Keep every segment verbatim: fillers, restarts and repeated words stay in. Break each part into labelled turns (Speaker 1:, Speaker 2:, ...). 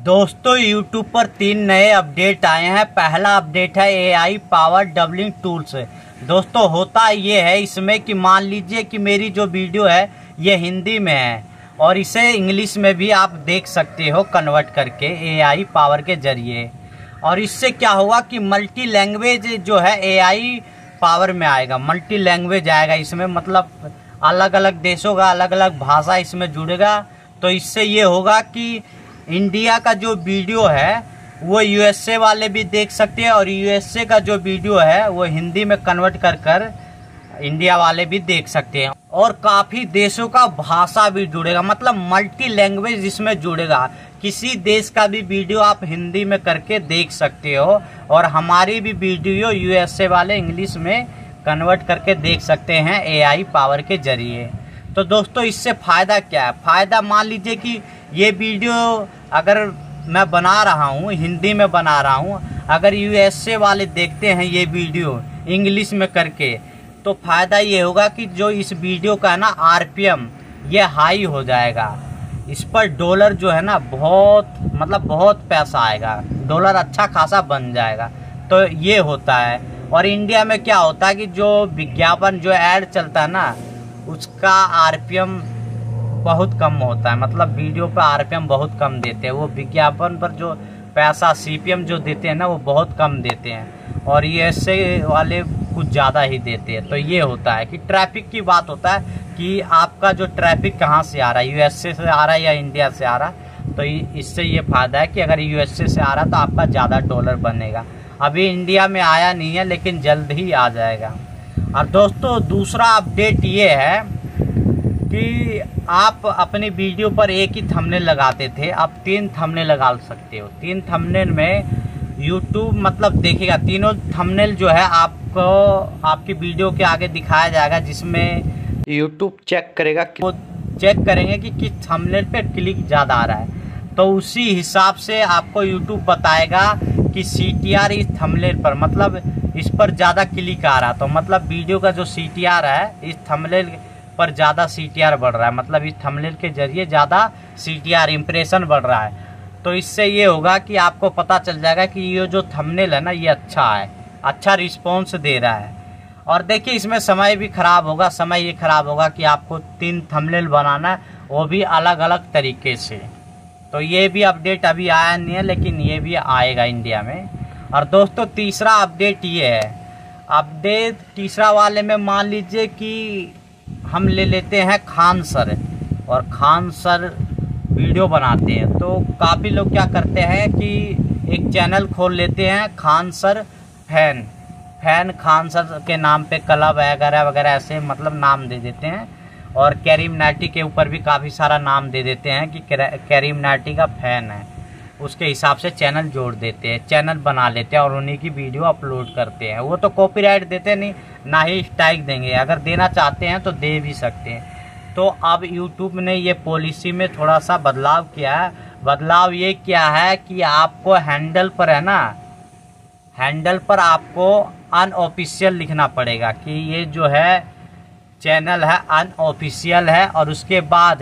Speaker 1: दोस्तों YouTube पर तीन नए अपडेट आए हैं। पहला अपडेट है A I power dubbing tools. दोस्तों होता ये है इसमें कि मान लीजिए कि मेरी जो वीडियो है ये हिंदी में है और इसे इंग्लिश में भी आप देख सकते हो कन्वर्ट करके ए आई पावर के जरिए। और इससे क्या होगा कि मल्टी लैंग्वेज जो है ए आई पावर में आएगा, मल्टी लैंग्वेज आएगा इसमें, मतलब अलग अलग देशों का अलग अलग भाषा इसमें जुड़ेगा। तो इससे ये होगा कि इंडिया का जो वीडियो है वो यूएसए वाले भी देख सकते हैं और यूएसए का जो वीडियो है वो हिंदी में कन्वर्ट कर कर इंडिया वाले भी देख सकते हैं। और काफ़ी देशों का भाषा भी जुड़ेगा, मतलब मल्टी लैंग्वेज इसमें जुड़ेगा। किसी देश का भी वीडियो आप हिंदी में करके देख सकते हो और हमारी भी वीडियो यूएसए वाले इंग्लिश में कन्वर्ट करके देख सकते हैं ए आई पावर के जरिए। तो दोस्तों इससे फ़ायदा क्या है? फ़ायदा मान लीजिए कि ये वीडियो अगर मैं बना रहा हूँ, हिंदी में बना रहा हूँ, अगर यूएसए वाले देखते हैं ये वीडियो इंग्लिश में करके, तो फ़ायदा ये होगा कि जो इस वीडियो का है ना आरपीएम ये हाई हो जाएगा। इस पर डॉलर जो है ना बहुत मतलब बहुत पैसा आएगा, डॉलर अच्छा खासा बन जाएगा। तो ये होता है। और इंडिया में क्या होता है कि जो विज्ञापन जो ऐड चलता है ना उसका आरपीएम बहुत कम होता है, मतलब वीडियो पर आरपीएम बहुत कम देते हैं। वो विज्ञापन पर जो पैसा सीपीएम जो देते हैं ना वो बहुत कम देते हैं और ये ऐसे वाले कुछ ज़्यादा ही देते हैं। तो ये होता है कि ट्रैफिक की बात होता है कि आपका जो ट्रैफिक कहाँ से आ रहा है, यूएसए से आ रहा है या इंडिया से आ रहा है। तो इससे ये फ़ायदा है कि अगर यूएसए से आ रहा है तो आपका ज़्यादा डॉलर बनेगा। अभी इंडिया में आया नहीं है लेकिन जल्द ही आ जाएगा। और दोस्तों दूसरा अपडेट ये है कि आप अपनी वीडियो पर एक ही थंबनेल लगाते थे, अब तीन थंबनेल लगा सकते हो। तीन थंबनेल में यूट्यूब मतलब देखेगा, तीनों थंबनेल जो है आपको आपकी वीडियो के आगे दिखाया जाएगा, जिसमें यूट्यूब चेक करेगा कि वो चेक करेंगे कि किस थंबनेल पे क्लिक ज़्यादा आ रहा है। तो उसी हिसाब से आपको यूट्यूब बताएगा कि सी टी आर इस थंबनेल पर, मतलब इस पर ज़्यादा क्लिक आ रहा है, तो मतलब वीडियो का जो सी टी आर है इस थंबनेल पर ज़्यादा सी टी आर बढ़ रहा है, मतलब इस थंबनेल के जरिए ज़्यादा सी टी आर इम्प्रेशन बढ़ रहा है। तो इससे ये होगा कि आपको पता चल जाएगा कि ये जो थंबनेल है ना ये अच्छा है, अच्छा रिस्पॉन्स दे रहा है। और देखिए इसमें समय भी ख़राब होगा, समय ये ख़राब होगा कि आपको तीन थंबनेल बनाना है, वो भी अलग अलग तरीके से। तो ये भी अपडेट अभी आया नहीं है लेकिन ये भी आएगा इंडिया में। और दोस्तों तीसरा अपडेट ये है, अपडेट तीसरा वाले में मान लीजिए कि हम ले लेते हैं खान सर, और खान सर वीडियो बनाते हैं। तो काफ़ी लोग क्या करते हैं कि एक चैनल खोल लेते हैं Khan sir fan fan Khan sir के नाम पे क्लब वगैरह वगैरह ऐसे मतलब नाम दे देते हैं। और करीम नाटी के ऊपर भी काफ़ी सारा नाम दे देते हैं कि करीम नाटी का फैन है, उसके हिसाब से चैनल जोड़ देते हैं, चैनल बना लेते हैं और उन्हीं की वीडियो अपलोड करते हैं। वो तो कॉपीराइट देते नहीं, ना ही स्ट्राइक देंगे, अगर देना चाहते हैं तो दे भी सकते हैं। तो अब यूट्यूब ने ये पॉलिसी में थोड़ा सा बदलाव किया है। बदलाव ये क्या है कि आपको हैंडल पर है ना, हैंडल पर आपको अनऑफिशियल लिखना पड़ेगा कि ये जो है चैनल है अनऑफिशियल है। और उसके बाद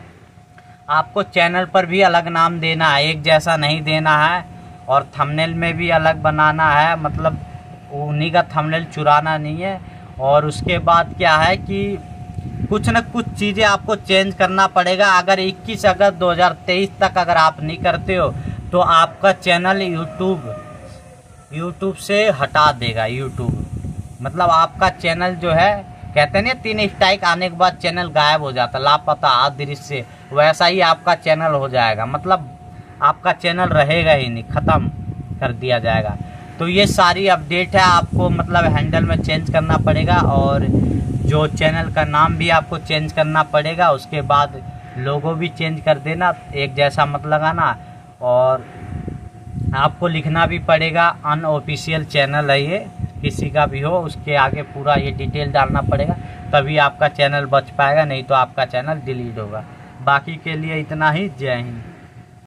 Speaker 1: आपको चैनल पर भी अलग नाम देना है, एक जैसा नहीं देना है। और थंबनेल में भी अलग बनाना है, मतलब उन्हीं का थंबनेल चुराना नहीं है। और उसके बाद क्या है कि कुछ न कुछ चीज़ें आपको चेंज करना पड़ेगा। अगर इक्कीस अगस्त दो हज़ार तेईस तक अगर आप नहीं करते हो तो आपका चैनल यूट्यूब यूट्यूब से हटा देगा। यूट्यूब मतलब आपका चैनल जो है, कहते हैं ना तीन स्ट्राइक आने के बाद चैनल गायब हो जाता, लापता अदृश्य, वैसा ही आपका चैनल हो जाएगा, मतलब आपका चैनल रहेगा ही नहीं, ख़त्म कर दिया जाएगा। तो ये सारी अपडेट है, आपको मतलब हैंडल में चेंज करना पड़ेगा और जो चैनल का नाम भी आपको चेंज करना पड़ेगा। उसके बाद लोगो भी चेंज कर देना, एक जैसा मत लगाना। और आपको लिखना भी पड़ेगा अनऑफिशियल चैनल है ये, किसी का भी हो उसके आगे पूरा ये डिटेल डालना पड़ेगा, तभी आपका चैनल बच पाएगा, नहीं तो आपका चैनल डिलीट होगा। बाकी के लिए इतना ही। जय हिंद।